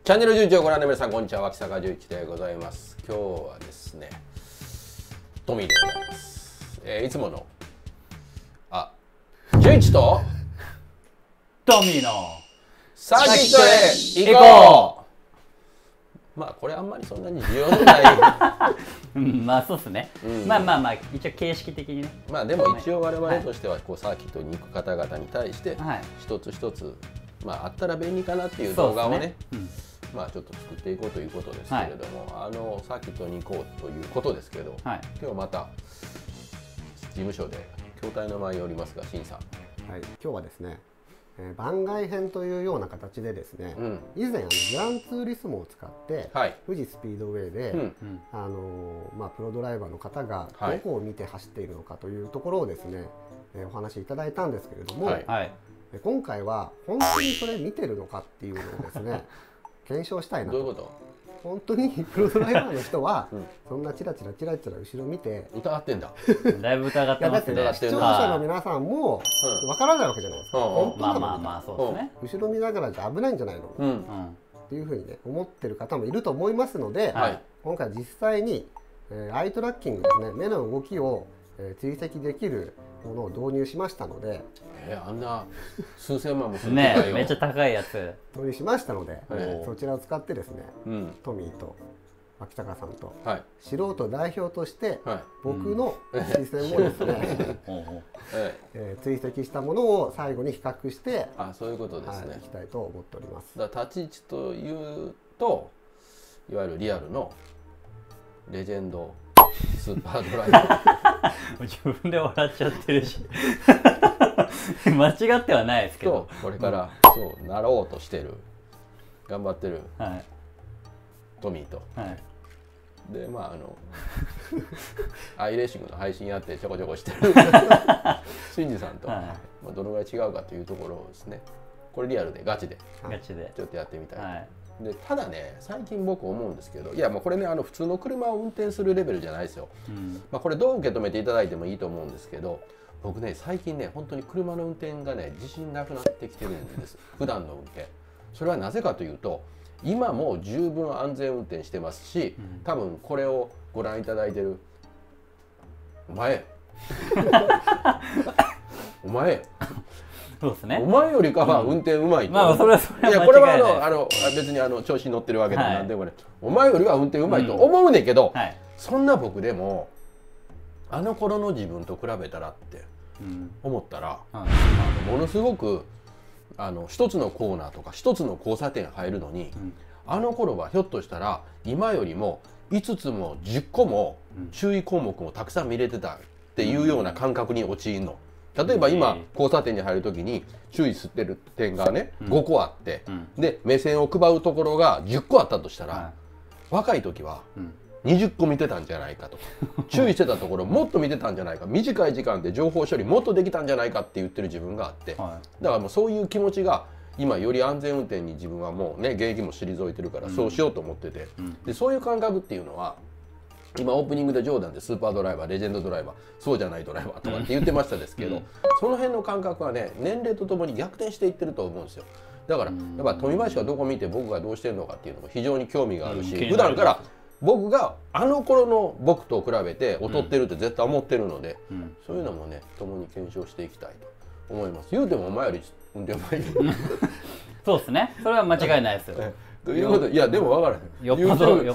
チャンネル11をご覧の皆さん、こんにちは。脇坂11でございます。今日はですね、トミーでございます。いつもの11とトミーのサーキットへ行こう。まあこれあんまりそんなに重要のないまあそうですね、まあ一応形式的にね。 まあでも一応我々としてはこうサーキットに行く方々に対して一つ一つまああったら便利かなっていう動画をね、まあちょっと作っていこうということですけれども、サーキットに行こうということですけど、今日また事務所で筐体の前におりますが、新さん。 はい、今日はですね、番外編というような形でですね、以前グランツーリスモを使って、富士スピードウェイで、プロドライバーの方がどこを見て走っているのかというところをですね、お話しいただいたんですけれども、今回は本当にそれ見てるのかっていうのをですね検証したいなと。 どういうこと？ 本当にプロドライバーの人はそんなチラチラ後ろ見て疑ってんだ。 だいぶ疑ってますね。 だって視聴者の皆さんもわからないわけじゃないですか。 まあそうですね。 後ろ見ながらじゃ危ないんじゃないのっていうふうにね思ってる方もいると思いますので、今回実際にアイトラッキングですね、目の動きを追跡できるものを導入しましたので、 あんな数千万もするね、めっちゃ高いやつ導入しましたので、そちらを使ってですね、トミーと脇坂さんと素人代表として僕の視線もですね追跡したものを最後に比較してそういうことですね、 いきたいと思っております。 だから立ち位置というといわゆるリアルのレジェンドスーパードライバー自分で笑っちゃってるし間違ってはないですけど、 これからそうなろうとしてる頑張ってるトミーと、でアイレーシングの配信やってちょこちょこしてるシンジさんと、どのぐらい違うかというところをですね、これリアルでガチでちょっとやってみたい。でただね、最近僕思うんですけど、いやもうこれね普通の車を運転するレベルじゃないですよ。これどう受け止めていただいてもいいと思うんですけど、僕ね最近ね本当に車の運転がね自信なくなってきてるんです普段の運転。それはなぜかというと、今も十分安全運転してますし、多分これをご覧いただいてるお前お前そうですね、 お前よりかは運転うまいと。 まあそれは間違いない。 これは別に調子に乗ってるわけでもなんでもね、お前よりは運転うまいと思うねんけど、そんな僕でもあの頃の自分と比べたらって思ったら、ものすごく一つのコーナーとか一つの交差点入るのに、あの頃はひょっとしたら今よりも5つも10個も注意項目もたくさん見れてたっていうような感覚に陥るの。例えば今交差点に入る時に注意してる点がね5個あって、で目線を配るところが10個あったとしたら、若い時は20個見てたんじゃないかとか、注意してたところもっと見てたんじゃないか、短い時間で情報処理もっとできたんじゃないかって言ってる自分があって、だからもうそういう気持ちが今より安全運転に自分はもうね現役も退いてるからそうしようと思ってて、でそういう感覚っていうのは今オープニングでジョーダンでスーパードライバー、レジェンドドライバー、そうじゃないドライバーとかって言ってましたですけど、その辺の感覚はね年齢とともに逆転していってると思うんですよ。だからやっぱ富林がどこ見て僕がどうしてるのかっていうのも非常に興味があるし、普段から僕があの頃の僕と比べて劣ってるって絶対思ってるので、そういうのもね共に検証していきたいと思います。言うてもお前より運転うまいそうですね、それは間違いないですよ。 ということ、いやでも分からない。 よっぽど違う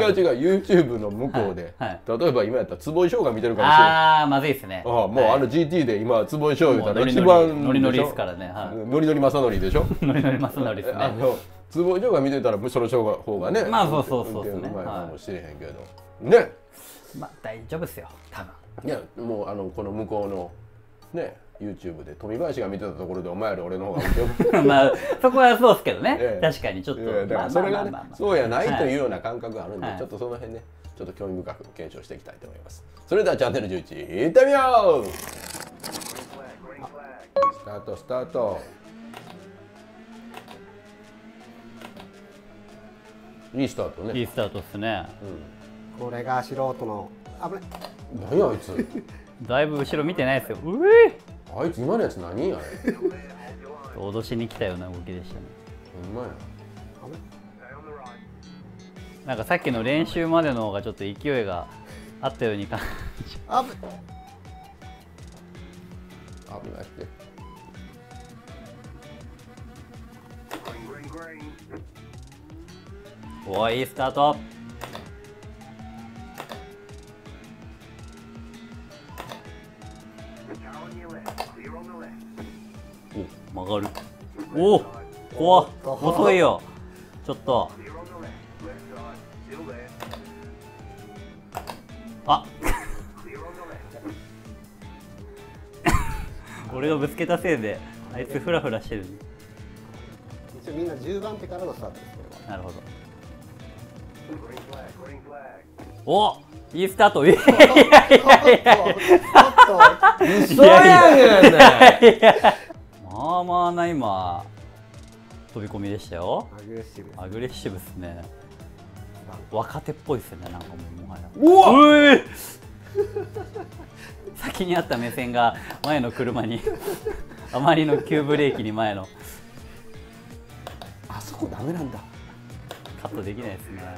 YouTube の向こうで、例えば今やったら坪井翔が見てるかもしれない。 ああまずいですね。 もうGT で今坪井翔言うたら一番ノリノリですからね。 ノリノリ正則でしょ。 ノリノリ正則ですね。 坪井翔が見てたらその方がね、 まあそうですね。 運転うまいかもしれへんけどね。 まあ大丈夫ですよ多分。 いやもうこの向こうのねYouTube で富林が見てたところでお前より俺の方が運転まあそこはそうですけどね、確かにちょっとだからそれがねそうやないというような感覚があるんで、ちょっとその辺ねちょっと興味深く検証していきたいと思います。それではチャンネル11いってみよう。スタートスタート。いいスタートね。 いいスタートですね。 これが素人の危ない。 何あいつ。 だいぶ後ろ見てないですよ。 あいつ今のやつ何あれ。 脅しに来たような動きでしたね。 ほんまや。 なんかさっきの練習までの方がちょっと勢いがあったように感じ。 危ないって。 おい、いいスタート。お、曲がる。おお、怖っ、遅いよ。ちょっと。あ俺がぶつけたせいであいつフラフラしてる。 一応みんな10番手からのスタートです。これはなるほど。お、いいスタート。いやいやいや、 嘘やんね。 まあまあな今飛び込みでしたよ。 アグレッシブ。 アグレッシブですね。若手っぽいですよね、なんかもうもはや。 うわ先にあった目線が前の車にあまりの急ブレーキに前の。 あそこダメなんだ。 カットできないですね。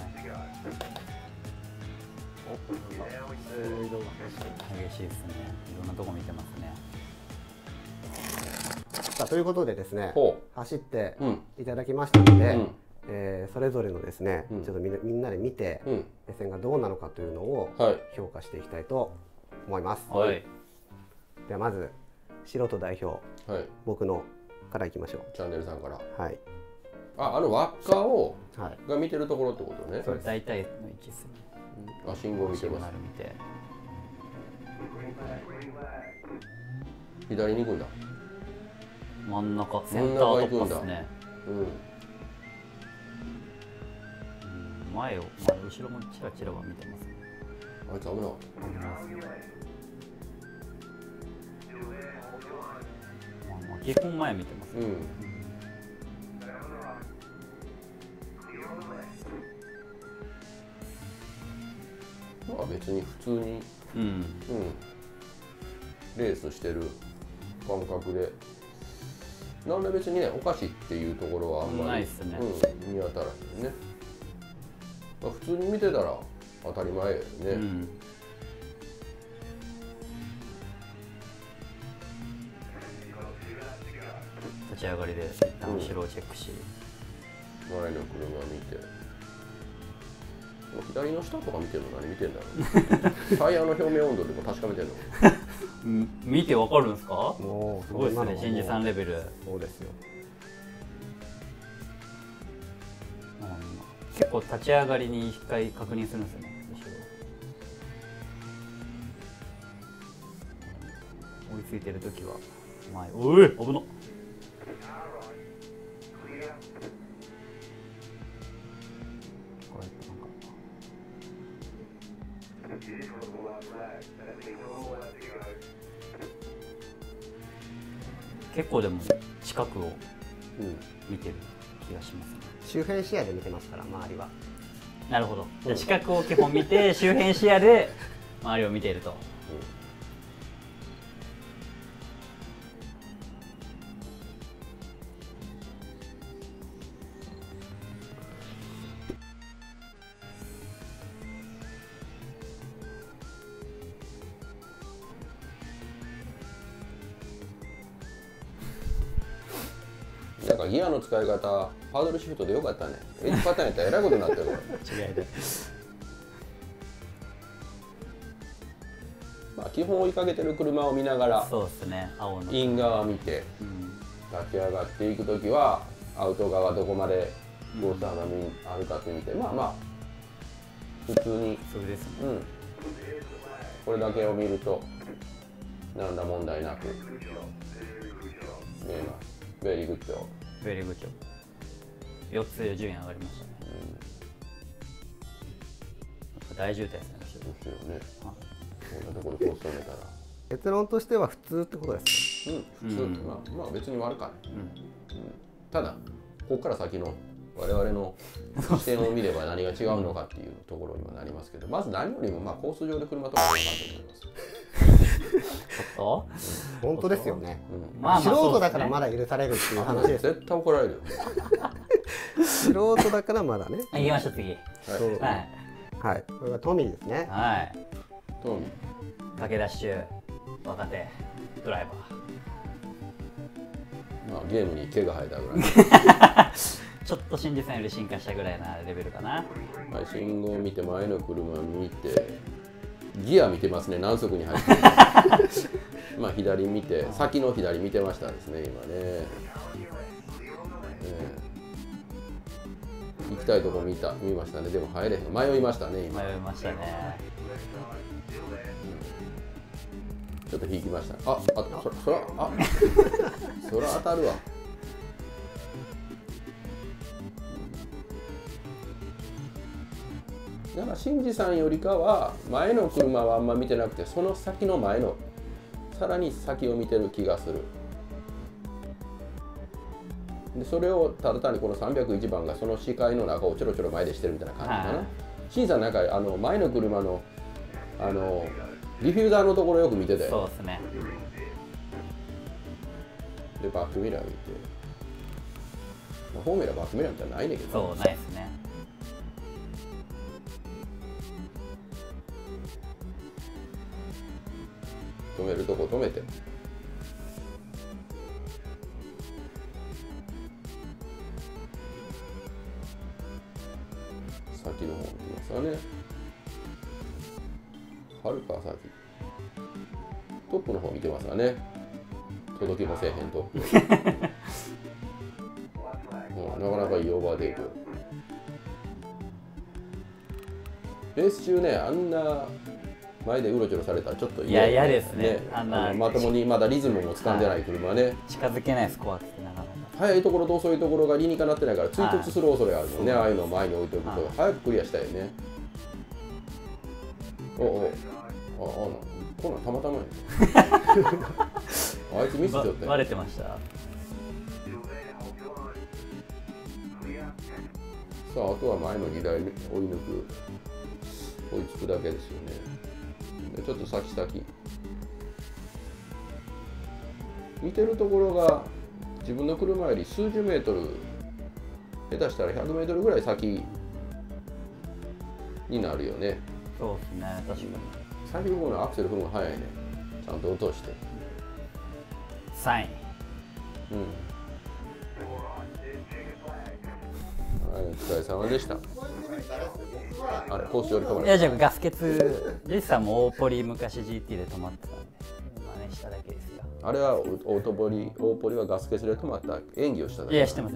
激しいですね。いろんなとこ見てますね。 さあということでですね、走っていただきましたので、それぞれのですね、ちょっとみんなで見て、目線がどうなのかというのを評価していきたいと思います。 はい、 ではまず素人代表、僕のからいきましょう。 チャンネルさんから。 はい。 あの輪っかをが見てるところってことね。 そうです。大体の位置ですね。 あ、信号見てます。左に行くんだ。 真ん中、センター突破ですね。前を、後ろもチラチラは見てますね。 あいつ危ない。 基本前見てますね。 まあ別に普通に、レースしてる感覚で、なんで別にねおかしいっていうところはあんまりないですね。 見当たらへんね。まあ、普通に見てたら当たり前やね。 立ち上がりで後ろをチェックし、 前の車見て。左の下とか見てるの何見てんだろう。タイヤの表面温度でも確かめてんの。 見てわかるんですか？ もうすごいですね、新次さんレベル。 そうですよ。 結構立ち上がりに一回確認するんですよね。追いついてるときは前。おい、危なっ。結構でも近くを見てる気がしますね。 周辺視野で見てますから周りは。 なるほど。じゃあ視覚を基本見て周辺視野で周りを見ていると。 なんかギアの使い方、ハードルシフトでよかったね。1パターンやったらえらいことになってるわ。 違いで。 まあ基本追いかけてる車を見ながら、 そうですね。青のイン側見て、立ち上がっていくときはアウト側どこまでコース幅あるかって見て、まあまあ普通にそれですね。 これだけを見ると何ら問題なく見えます。ベリーグッド。 ベリーグッド。4つで順位上がりましたね。大渋滞ですね。 ですよね。こんなところでコース止めたら。 結論としては普通ってことです。 普通。まあ別に悪かない。ただここから先の我々の視点を見れば何が違うのかっていうところにはなりますけど、まず何よりもまあコース上で車とか良かったと思います。 本当ですよね。 素人だからまだ許されるっていう話です。 絶対怒られるよ。 素人だからまだね。 行きましょう次。 はい、これがトミーですね。 はい。 トミー。駆け出し中、若手ドライバー。まあゲームに毛が生えたぐらい。 ちょっと新次さんより進化したぐらいなレベルかな。はい、 信号を見て前の車見てギア見てますね。何速に入ってるまあ左見て先の左見てましたですね今ね。行きたいとこ見ましたね。でも入れへん迷いましたね今。 迷いましたね。 ちょっと引きました。そら当たるわ。だから新次さんよりかは前の車はあんま見てなくてその先の前のさらに先を見てる気がする。でそれをただ単にこの301番がその視界の中をちょろちょろ前でしてるみたいな感じかな。新さんなんか前の車のディフューザーのところよく見てたよ。 そうですね。 でバックミラー見て、フォーミュラバックミラーみたいなのないねんけど。 そうないですね。 止めるとこ止めて。先の方見てますわね。はるか先。トップの方見てますわね。届きもせえへんトップ。なかなかいいオーバーテイク。レース中ね、あんな前でうろちょろされたらちょっと嫌ですね。 まともにまだリズムも掴んでない車ね。 近づけないスコアってなかなか。 速いところと遅いところが理にかなってないから追突する恐れがあるもんね。ああいうのを前に置いておくと早くクリアしたいよね。こんなんたまたまやね。あいつミスっちゃったよ。 バレてました。さあ、あとは前の2台追い抜く、追いつくだけですよね。ちょっと先見てるところが自分の車より数十メートル、下手したら100メートルぐらい先になるよね。 そうですね、確かに。 最後のアクセル踏むの早いね。ちゃんと落として。 3位。 はい、お疲れ様でした。あれ、コースより止まる。 いや、じゃあガス欠、ジェスさんも大ポリ昔 GT で止まってたんで、真似しただけですよ。 あれは大ポリはガス欠で止まった演技をしただけ。 いや、してます。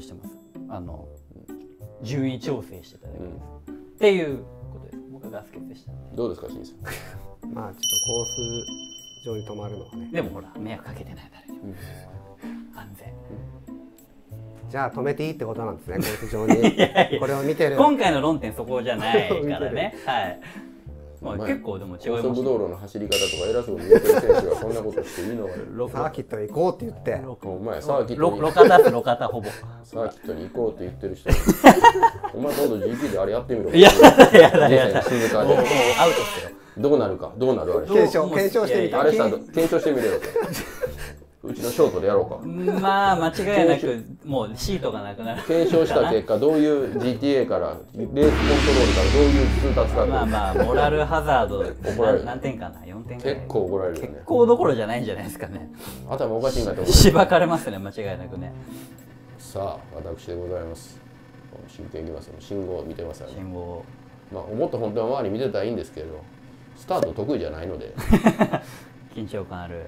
順位調整してただけです。っていうことです。僕はガス欠でしたんで。 どうですか、新さん。 まあちょっとコース上に止まるのはね。 でもほら、迷惑かけてない誰にも。安全。 じゃあ止めていいってことなんですね、コース上に。これを見てる。 今回の論点そこじゃないからね。はい。まあ結構でも違います。 高速道路の走り方とか偉そうに言ってる選手がこんなことしていいのか。 サーキットへ行こうって言って。 お前サーキットに。 路肩ほぼ。 サーキットに行こうって言ってる人。お前今度 GP であれやってみろ。 いやだ。もうアウトっすよ。 どうなるあれ。 検証してみて。 あれさ、検証してみれよ。うちのショートでやろうか。 まあ間違いなくもうシートがなくなる。 検証した結果どういう GTA からレースコントロールからどういう通達か。 まあモラルハザード何点かな、4点ぐらい。 結構怒られるよね。 結構どころじゃないんじゃないですかね。 頭おかしいんだと思う。 しばかれますね、間違いなくね。 さあ私でございます。真剣いきますよ。信号見てますよね。 信号。 まあもっと本当は周り見てたらいいんですけど、スタート得意じゃないので。 緊張感ある。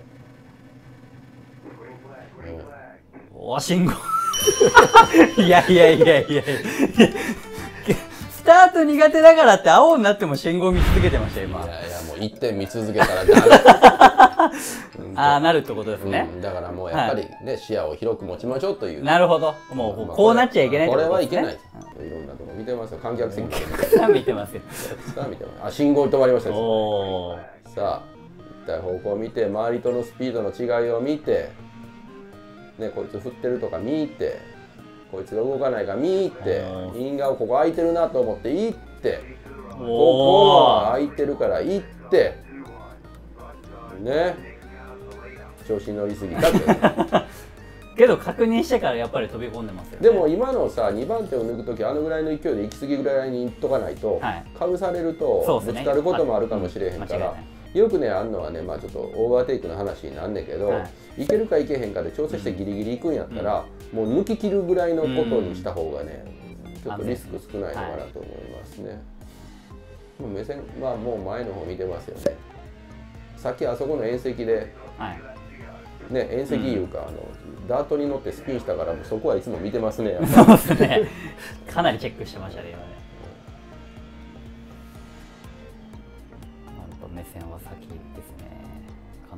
お信号いやスタート苦手だからって青になっても信号見続けてましたよ今。 いやもう1点見続けたらダメ。 なるってことですね。 だからもうやっぱりね、視野を広く持ちましょうという。 なるほど。もうこうなっちゃいけないってこことですね。 れはいけない。いろんなとこ見てますよ。観客席で見てますよ。 信号止まりました。 おさあ一体方向を見て、周りとのスピードの違いを見て、ね、こいつ振ってるとか見て、こいつが動かないか見て、イン側ここ空いてるなと思って行って、ここは空いてるから行ってね、調子に乗りすぎたってけど確認してからやっぱり飛び込んでますよね。 でも今のさ2番手を抜く時あのぐらいの勢いで行き過ぎぐらいにいっとかないと、かぶされるとぶつかることもあるかもしれへんから、よくねあんのはね、まあちょっとオーバーテイクの話になんねんけど、いけるかいけへんかで調整してギリギリ行くんやったら、もう抜き切るぐらいのことにした方がね、ちょっとリスク少ないのかなと思いますね。目線はもう前の方見てますよね。さっきあそこの縁石で、ね、縁石いうか、ダートに乗ってスピンしたからそこはいつも見てますね。 そうですね。かなりチェックしてましたね今ね。なんと目線は先ですね。かな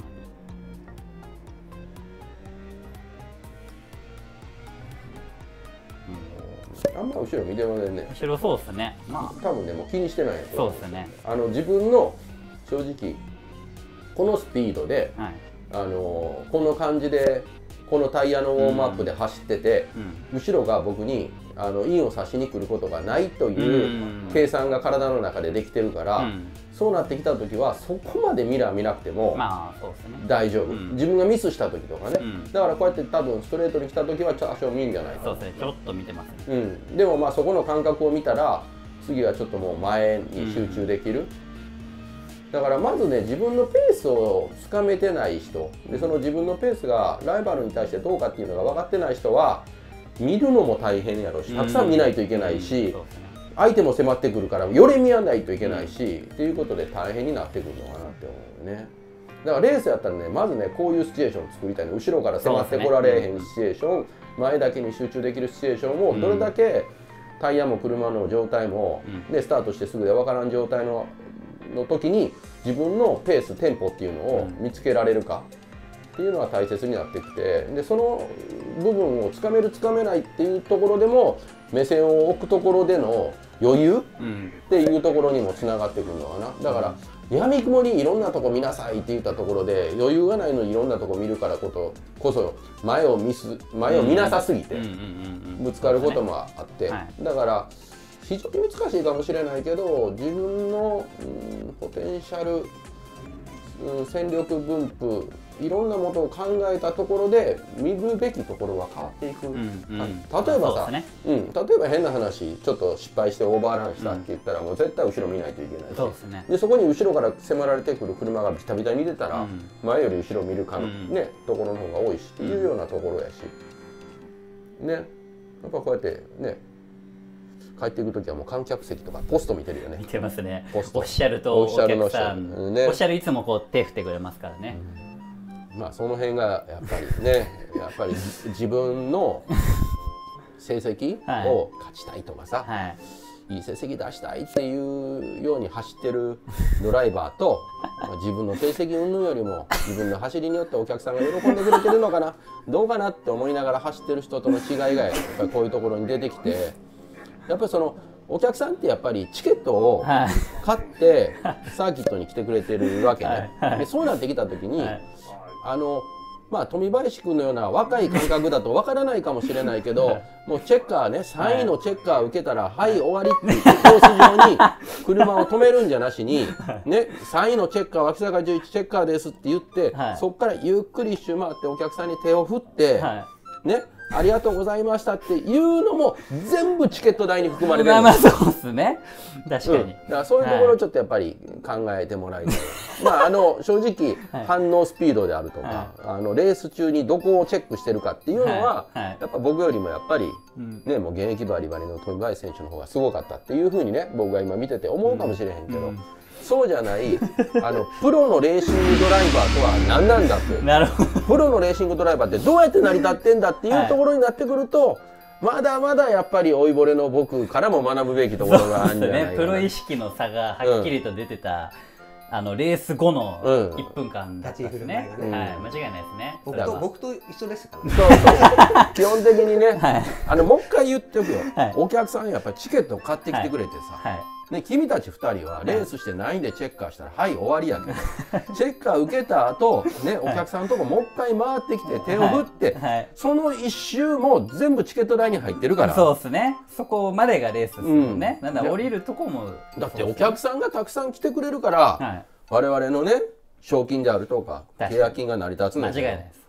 り。あんま後ろ見てませんね。 後ろそうですね。まあ多分ねもう気にしてないやつ。 そうですね。 自分の正直このスピードで。この感じでこのタイヤのウォームアップで走ってて、後ろが僕にインを刺しに来ることがないという計算が体の中でできてるから、そうなってきた時はそこまでミラー見なくても大丈夫、自分がミスした時とかね、だからこうやって多分ストレートに来た時は多少見んじゃないかな。 そうですね、ちょっと見てますね。 でもまあそこの感覚を見たら次はちょっともう前に集中できる。だからまずね自分のペースをつかめてない人で、その自分のペースがライバルに対してどうかっていうのが分かってない人は見るのも大変やろし、たくさん見ないといけないし、相手も迫ってくるからよれ見やないといけないし、っていうことで大変になってくるのかなって思うね。だからレースやったらねまずねこういうシチュエーションを作りたいの。後ろから迫ってこられへんシチュエーション、前だけに集中できるシチュエーションをどれだけタイヤも車の状態もでスタートしてすぐで分からん状態の時に自分のペーステンポっていうのを見つけられるかっていうのが大切になってきて、でその部分をつかめるつかめないっていうところでも目線を置くところでの余裕っていうところにもつながってくるのかな。だからやみくもにいろんなとこ見なさいって言ったところで余裕がないのにいろんなとこ見るからこそ前を見なさすぎてぶつかることもあって、だから非常に難しいかもしれないけど自分の、ポテンシャル、戦力分布いろんなものを考えたところで見るべきところは変わっていく。例えばさ、例えば変な話ちょっと失敗してオーバーランしたって言ったらもう絶対後ろ見ないといけないし、でそこに後ろから迫られてくる車がビタビタに出たら前より後ろ見るかの、ところの方が多いしっていうようなところやしね、やっぱこうやってね帰っていく時はもう観客席とかポスト見てるよね。 見てますね。オフィシャルとお客さん、オフィシャルいつもこう手振ってくれますからね。 まあその辺がやっぱりね、やっぱり自分の成績を勝ちたいとかさ、いい成績出したいっていうように走ってるドライバーと自分の成績云々よりも自分の走りによってお客さんが喜んでくれてるのかなどうかなって思いながら走ってる人との違いがやっぱりこういうところに出てきて、やっぱりそのお客さんってやっぱりチケットを買ってサーキットに来てくれてるわけね。でそうなってきた時にまあ富林君のような若い感覚だとわからないかもしれないけど、もうチェッカーね3位のチェッカー受けたらはい終わりって言ってコース上に車を止めるんじゃなしにね3位のチェッカー脇坂11チェッカーですって言ってそこからゆっくり一周回ってお客さんに手を振ってねありがとうございましたっていうのも全部チケット代に含まれてるんです。 まあそうですね。確かに。 だからそういうところをちょっとやっぱり考えてもらいたい。まあ正直反応スピードであるとか、レース中にどこをチェックしてるかっていうのはやっぱ僕よりもやっぱりねもう現役バリバリの富林選手の方がすごかったっていうふうにね僕が今見てて思うかもしれへんけど。そうじゃないプロのレーシングドライバーとは何なんだって。 なるほど。 プロのレーシングドライバーってどうやって成り立ってんだっていうところになってくると、まだまだやっぱり老いぼれの僕からも学ぶべきところがあるんじゃないかな。 プロ意識の差がはっきりと出てた、レース後の1分間だったんですね。間違いないですね。 僕と一緒でしたからね。 そうそう基本的にね、もう一回言っておくよ、お客さんやっぱりチケットを買ってきてくれてさ、ね、君たち2人はレースして何位でチェッカーしたらはい終わりやけどチェッカー受けた後、ね、お客さんのとこもう一回回ってきて手を振って、その一周も全部チケット代に入ってるから。 そうですね。そこまでがレースですもんね。なんだ降りるとこもだってお客さんがたくさん来てくれるから、我々のね賞金であるとか契約金が成り立つので、 間違いないです。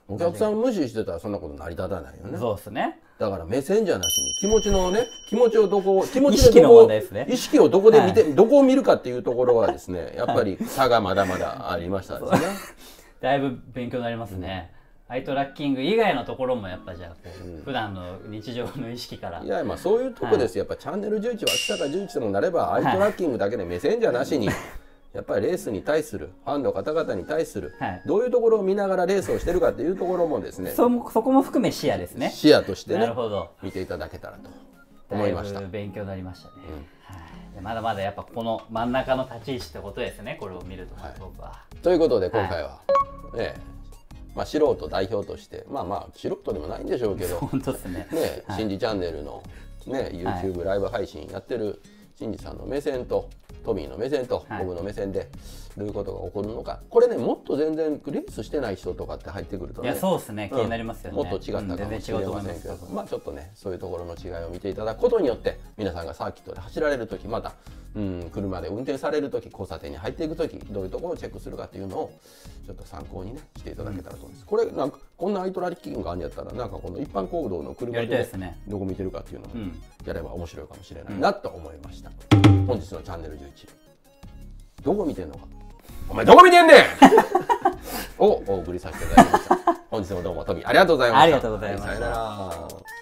お客さん無視してたらそんなこと成り立たないよね。 そうですね。 だから目線じゃなしに気持ちのね、気持ちをどこ、気持ち意識の問題ですね。 意識をどこで見て、どこを見るかっていうところはですね、やっぱり差がまだまだありましたですね。 だいぶ勉強になりますね。アイトラッキング以外のところもやっぱじゃあこう、普段の日常の意識から。 いや、まあそういうとこですよ。やっぱチャンネル11は秋坂11ともなれば、アイトラッキングだけで目線じゃなしに。やっぱりレースに対するファンの方々に対する、どういうところを見ながらレースをしてるかっていうところもですね、 そこも含め視野ですね。 視野としてね、 なるほど、 見ていただけたらと思いました。 だいぶ勉強になりましたね。まだまだやっぱこの真ん中の立ち位置ってことですね、これを見ると、僕は。 ということで今回は、まあ素人代表として、まあ素人でもないんでしょうけど、 本当ですね。 シンジチャンネルのね YouTube ライブ配信やってるシンジさんの目線とトミーの目線と僕の目線でどういうことが起こるのか、これねもっと全然レースしてない人とかって入ってくるとね、 いやそうですね、気になりますよね。 もっと違ったかもしれませんけど、まあちょっとねそういうところの違いを見ていただくことによって皆さんがサーキットで走られる時、また車で運転される時、交差点に入っていく時、どういうところをチェックするかっていうのをちょっと参考にねしていただけたらと思います。これなんかこんなアイトラリッキングがあるんやったら、なんかこの一般公道の車でどこ見てるかっていうのをやれば面白いかもしれないなと思いました。本日のチャンネル11、どこ見てんのか、お前どこ見てんねんをお送りさせていただきました。本日もどうもトミーありがとうございました。 ありがとうございました。 さよなら。